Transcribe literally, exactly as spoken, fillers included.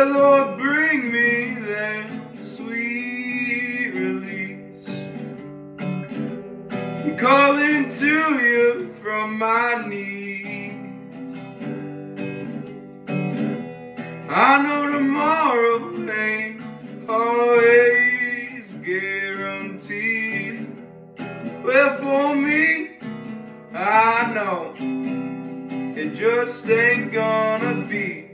Dear Lord, bring me that sweet release. I'm calling to you from my knees. I know tomorrow ain't always guaranteed. Well, for me, I know it just ain't gonna be.